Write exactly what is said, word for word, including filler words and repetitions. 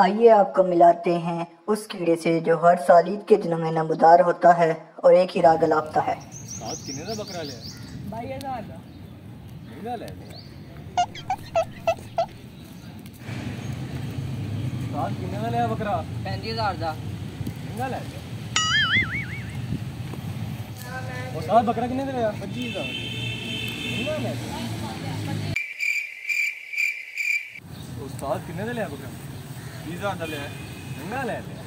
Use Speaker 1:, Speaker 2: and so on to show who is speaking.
Speaker 1: आइए आपको मिलाते हैं उस कीड़े से जो हर साल ईद के दिनों में नमदार होता है और एक ही राग अलापता है।
Speaker 2: साथ किन्ने दा बकरा लिया?
Speaker 3: भाई हजार दा।
Speaker 2: महंगा ले लिया। साथ किन्ने दा लिया बकरा?
Speaker 3: पैंती हजार दा।
Speaker 2: महंगा ले लिया। और साथ बकरा किन्ने दा लिया? पच्चीस हजार। महंगा ले लिया। और साथ किन्ने दा लिया बकरा? बीस हजार दा लिया। महंगा ले लिया।